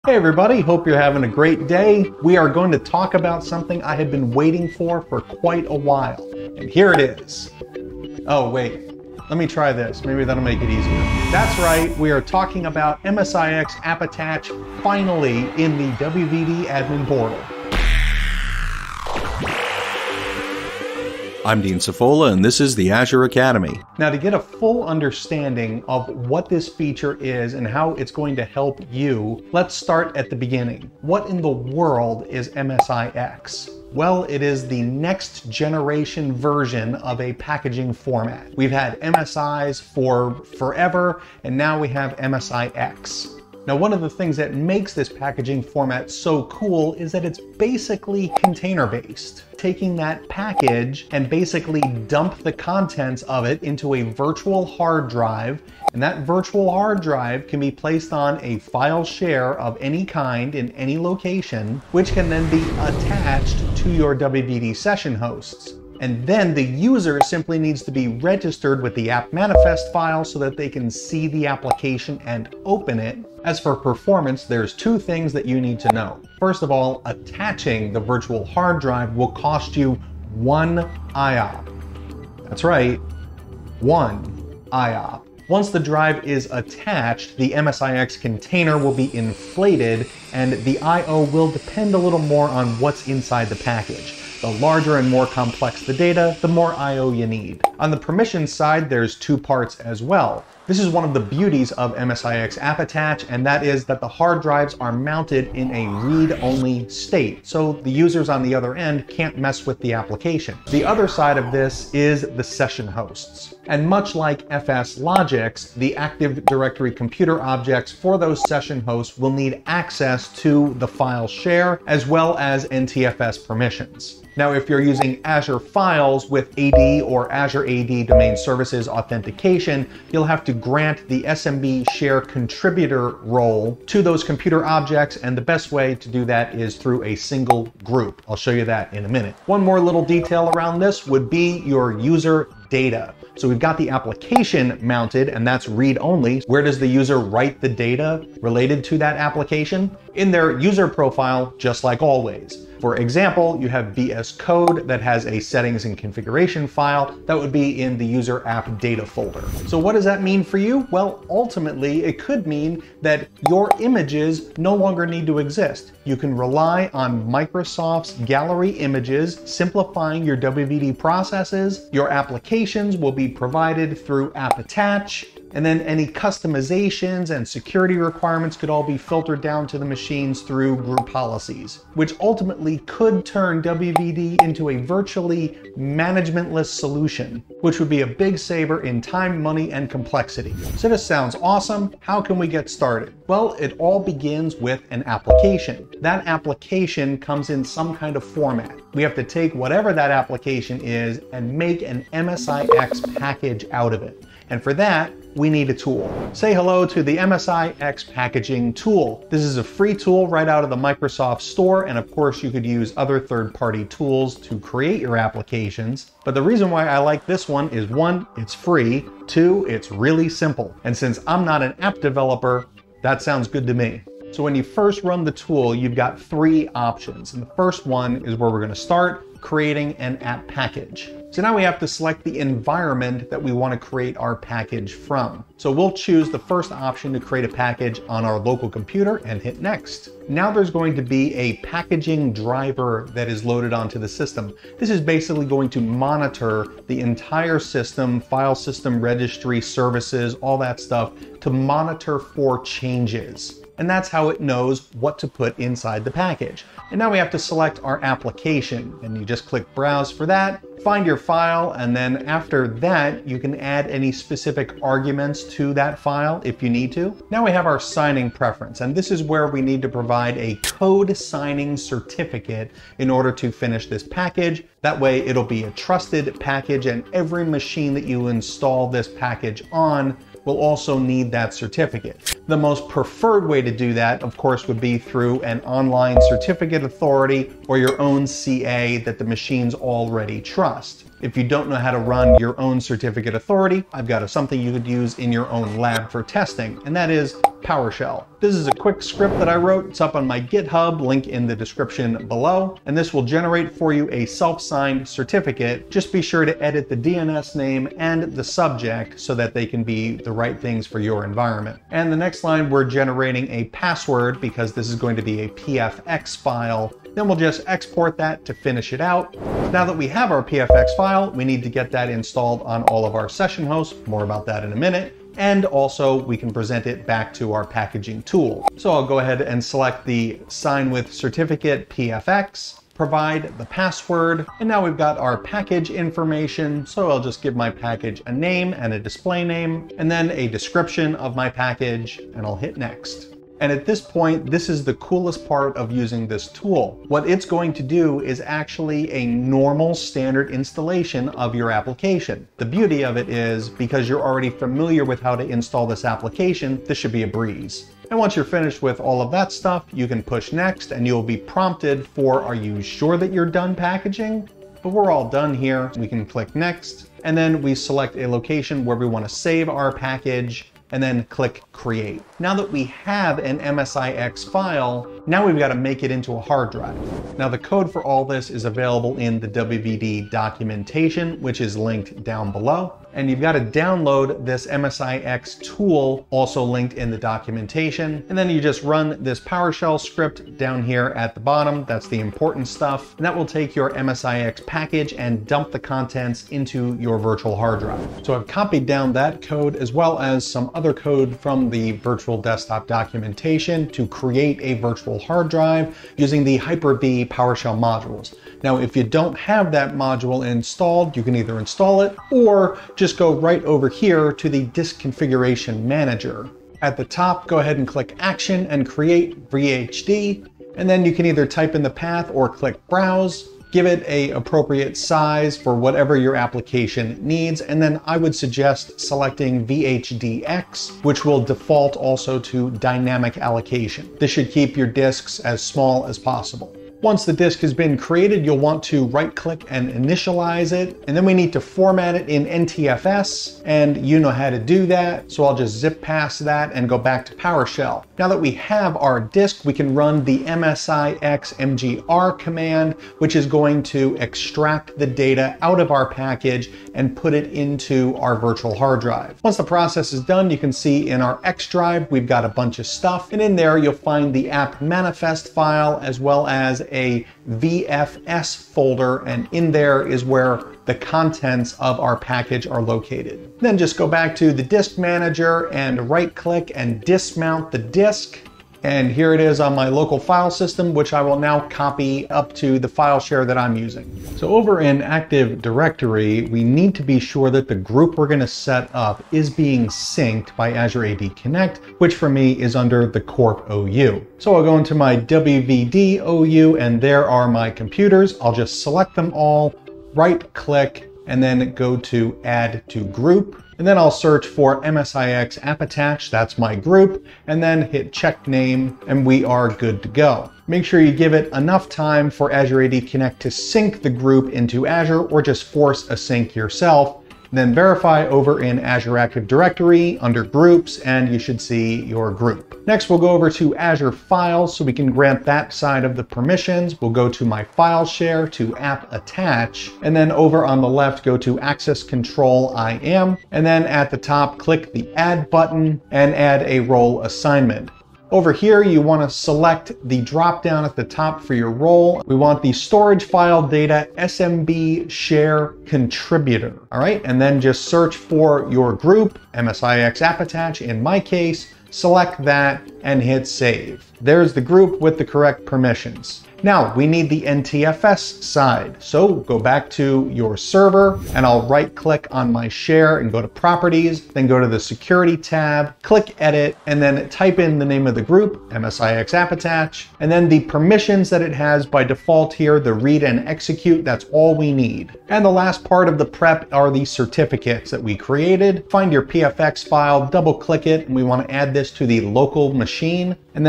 Hey everybody, hope you're having a great day. We are going to talk about something I have been waiting for quite a while. And here it is. Oh wait, let me try this. Maybe that'll make it easier. That's right, we are talking about MSIX AppAttach finally in the WVD admin portal. I'm Dean Safola, and this is the Azure Academy. Now, to get a full understanding of what this feature is and how it's going to help you, let's start at the beginning. What in the world is MSIX? Well, it is the next generation version of a packaging format. We've had MSIs for forever, and now we have MSIX. Now, one of the things that makes this packaging format so cool is that it's basically container-based, taking that package and basically dump the contents of it into a virtual hard drive, and that virtual hard drive can be placed on a file share of any kind in any location, which can then be attached to your WVD session hosts. And then the user simply needs to be registered with the app manifest file so that they can see the application and open it. As for performance, there's two things that you need to know. First of all, attaching the virtual hard drive will cost you 1 IOP. That's right, 1 IOP. Once the drive is attached, the MSIX container will be inflated and the I/O will depend a little more on what's inside the package. The larger and more complex the data, the more I/O you need. On the permission side, there's two parts as well. This is one of the beauties of MSIX AppAttach, and that is that the hard drives are mounted in a read-only state, so the users on the other end can't mess with the application. The other side of this is the session hosts. And much like FS logics, the Active Directory computer objects for those session hosts will need access to the file share as well as NTFS permissions. Now, if you're using Azure Files with AD or Azure AD Domain Services authentication, you'll have to grant the SMB share contributor role to those computer objects, and the best way to do that is through a single group. I'll show you that in a minute. One more little detail around this would be your user data. So we've got the application mounted, and that's read-only. Where does the user write the data related to that application? In their user profile, just like always. For example, you have VS Code that has a settings and configuration file that would be in the user app data folder. So what does that mean for you? Well, ultimately, it could mean that your images no longer need to exist. You can rely on Microsoft's gallery images, simplifying your WVD processes. Your applications will be provided through AppAttach, and then any customizations and security requirements could all be filtered down to the machines through group policies, which ultimately could turn WVD into a virtually managementless solution, which would be a big saver in time, money, and complexity. So this sounds awesome. How can we get started? Well, it all begins with an application. That application comes in some kind of format. We have to take whatever that application is and make an MSIX package out of it. And for that, we need a tool. Say hello to the MSIX packaging tool. This is a free tool right out of the Microsoft Store, and of course you could use other third-party tools to create your applications. But the reason why I like this one is 1, it's free, 2, it's really simple. And since I'm not an app developer, that sounds good to me. So when you first run the tool, you've got 3 options. And the first one is where we're going to start, creating an app package. So now we have to select the environment that we want to create our package from. So we'll choose the first option to create a package on our local computer and hit next. Now there's going to be a packaging driver that is loaded onto the system. This is basically going to monitor the entire system, file system registry, services, all that stuff, to monitor for changes. And that's how it knows what to put inside the package. And now we have to select our application, and you just click Browse for that, find your file, and then after that, you can add any specific arguments to that file if you need to. Now we have our signing preference, and this is where we need to provide a code signing certificate in order to finish this package. That way it'll be a trusted package, and every machine that you install this package on will also need that certificate. The most preferred way to do that, of course, would be through an online certificate authority or your own CA that the machines already trust. If you don't know how to run your own certificate authority, I've got something you could use in your own lab for testing, and that is PowerShell. This is a quick script that I wrote. It's up on my GitHub, link in the description below, and this will generate for you a self-signed certificate. Just be sure to edit the DNS name and the subject so that they can be the right things for your environment. And the next line, we're generating a password because this is going to be a PFX file. Then we'll just export that to finish it out. Now that we have our PFX file, we need to get that installed on all of our session hosts. More about that in a minute. And also we can present it back to our packaging tool. So I'll go ahead and select the Sign with Certificate PFX, provide the password, and now we've got our package information. So I'll just give my package a name and a display name, and then a description of my package, and I'll hit next. And at this point, this is the coolest part of using this tool. What it's going to do is actually a normal standard installation of your application. The beauty of it is, because you're already familiar with how to install this application, this should be a breeze. And once you're finished with all of that stuff, you can push next and you'll be prompted for, are you sure that you're done packaging? But we're all done here. We can click next, and then we select a location where we want to save our package, and then click create. Now that we have an MSIX file, now we've got to make it into a hard drive. Now the code for all this is available in the WVD documentation, which is linked down below. And you've got to download this MSIX tool, also linked in the documentation. And then you just run this PowerShell script down here at the bottom. That's the important stuff. And that will take your MSIX package and dump the contents into your virtual hard drive. So I've copied down that code as well as some other code from the virtual desktop documentation to create a virtual hard drive using the Hyper-V PowerShell modules. Now, if you don't have that module installed, you can either install it or just go right over here to the Disk Configuration Manager. At the top, go ahead and click Action and create VHD, and then you can either type in the path or click Browse. Give it an appropriate size for whatever your application needs, and then I would suggest selecting VHDX, which will default also to dynamic allocation. This should keep your disks as small as possible. Once the disk has been created, you'll want to right-click and initialize it, and then we need to format it in NTFS, and you know how to do that, so I'll just zip past that and go back to PowerShell. Now that we have our disk, we can run the MSIX mgr command, which is going to extract the data out of our package and put it into our virtual hard drive. Once the process is done, you can see in our X drive, we've got a bunch of stuff, and in there you'll find the app manifest file as well as a VFS folder, and in there is where the contents of our package are located. Then just go back to the disk manager and right click and dismount the disk. And here it is on my local file system, which I will now copy up to the file share that I'm using. So over in Active Directory, we need to be sure that the group we're going to set up is being synced by Azure AD Connect, which for me is under the Corp OU. So I'll go into my WVD OU, and there are my computers. I'll just select them all, right click, and then go to Add to Group. And then I'll search for MSIX AppAttach, that's my group, and then hit check name, and we are good to go. Make sure you give it enough time for Azure AD Connect to sync the group into Azure, or just force a sync yourself. Then verify over in Azure Active Directory under Groups, and you should see your group. Next, we'll go over to Azure Files so we can grant that side of the permissions. We'll go to my file share to AppAttach, and then over on the left, go to Access Control IAM, and then at the top, click the Add button and add a role assignment. Over here, you want to select the drop down at the top for your role. We want the storage file data SMB share contributor. All right, and then just search for your group, MSIX AppAttach in my case, select that and hit save. There's the group with the correct permissions. Now we need the NTFS side. So go back to your server and I'll right click on my share and go to properties, then go to the security tab, click edit, and then type in the name of the group, MSIX AppAttach, and then the permissions that it has by default here, the read and execute, that's all we need. And the last part of the prep are the certificates that we created. Find your PFX file, double click it, and we want to add this to the local machine, and then put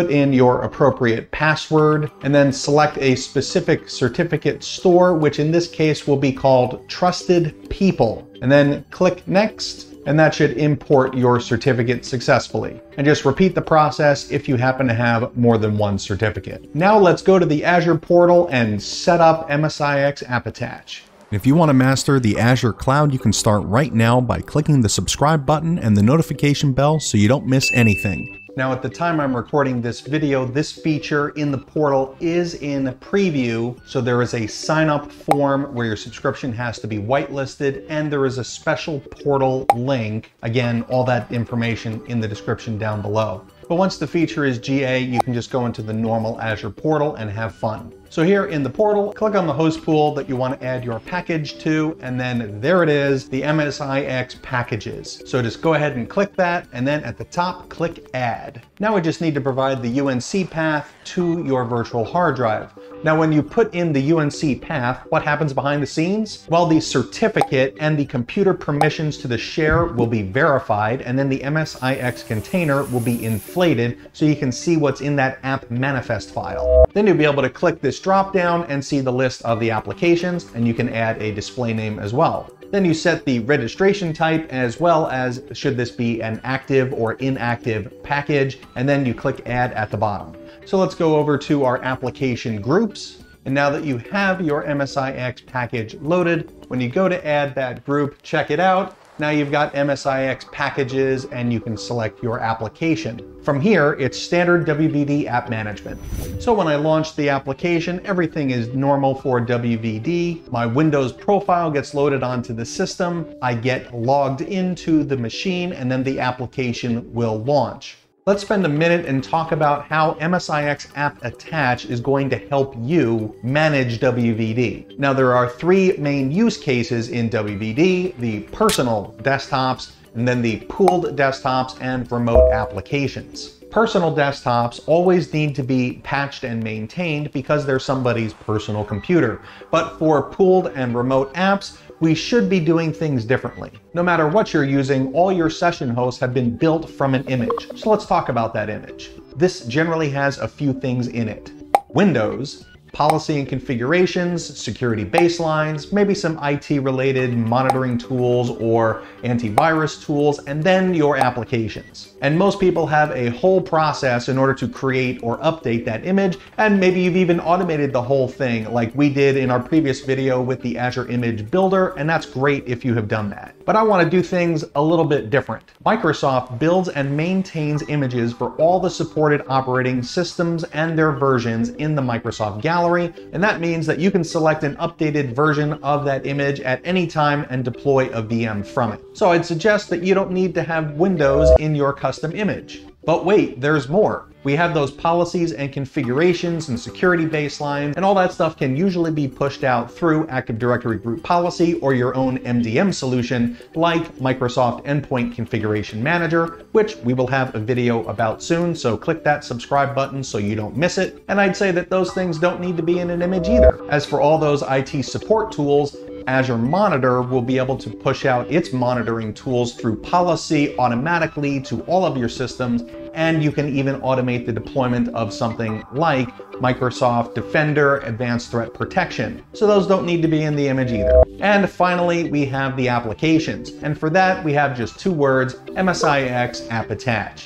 put in your appropriate password, and then select a specific certificate store, which in this case will be called Trusted People, and then click Next, and that should import your certificate successfully. And just repeat the process if you happen to have more than one certificate. Now let's go to the Azure portal and set up MSIX AppAttach. If you want to master the Azure cloud, you can start right now by clicking the subscribe button and the notification bell so you don't miss anything. Now at the time I'm recording this video, this feature in the portal is in preview, so there is a sign up form where your subscription has to be whitelisted, and there is a special portal link. Again, all that information in the description down below. But once the feature is GA, you can just go into the normal Azure portal and have fun. So here in the portal, click on the host pool that you want to add your package to, and then there it is, the MSIX packages. So just go ahead and click that, and then at the top, click Add. Now we just need to provide the UNC path to your virtual hard drive. Now when you put in the UNC path, what happens behind the scenes? Well, the certificate and the computer permissions to the share will be verified, and then the MSIX container will be inflated so you can see what's in that app manifest file. Then you'll be able to click this drop down and see the list of the applications, and you can add a display name as well. Then you set the registration type, as well as should this be an active or inactive package, and then you click Add at the bottom. So let's go over to our application groups. And now that you have your MSIX package loaded, when you go to add that group, check it out. Now you've got MSIX packages and you can select your application. From here, it's standard WVD app management. So when I launch the application, everything is normal for WVD. My Windows profile gets loaded onto the system. I get logged into the machine, and then the application will launch. Let's spend a minute and talk about how MSIX AppAttach is going to help you manage WVD. Now, there are three main use cases in WVD: the personal desktops, and then the pooled desktops and remote applications. Personal desktops always need to be patched and maintained because they're somebody's personal computer. But for pooled and remote apps, we should be doing things differently. No matter what you're using, all your session hosts have been built from an image. So let's talk about that image. This generally has a few things in it: Windows, policy and configurations, security baselines, maybe some IT-related monitoring tools or antivirus tools, and then your applications. And most people have a whole process in order to create or update that image, and maybe you've even automated the whole thing like we did in our previous video with the Azure Image Builder, and that's great if you have done that. But I want to do things a little bit different. Microsoft builds and maintains images for all the supported operating systems and their versions in the Microsoft Gallery, and that means that you can select an updated version of that image at any time and deploy a VM from it. So I'd suggest that you don't need to have Windows in your custom image. But wait, there's more. We have those policies and configurations and security baselines, and all that stuff can usually be pushed out through Active Directory Group Policy or your own MDM solution like Microsoft Endpoint Configuration Manager, which we will have a video about soon, so click that subscribe button so you don't miss it. And I'd say that those things don't need to be in an image either. As for all those IT support tools, Azure Monitor will be able to push out its monitoring tools through policy automatically to all of your systems, and you can even automate the deployment of something like Microsoft Defender Advanced Threat Protection. So those don't need to be in the image either. And finally, we have the applications. And for that, we have just two words: MSIX AppAttach.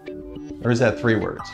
Or is that three words?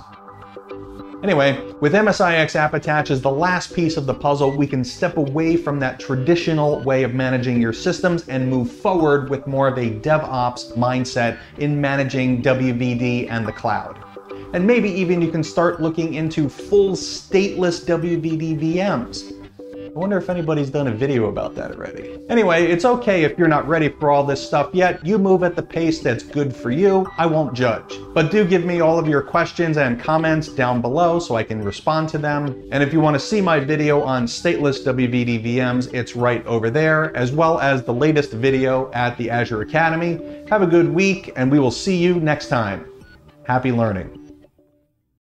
Anyway, with MSIX AppAttach as the last piece of the puzzle, we can step away from that traditional way of managing your systems and move forward with more of a DevOps mindset in managing WVD and the cloud. And maybe even you can start looking into full stateless WVD VMs. I wonder if anybody's done a video about that already. Anyway, it's okay if you're not ready for all this stuff yet. You move at the pace that's good for you. I won't judge. But do give me all of your questions and comments down below so I can respond to them. And if you want to see my video on stateless WVD VMs, it's right over there, as well as the latest video at the Azure Academy. Have a good week, and we will see you next time. Happy learning.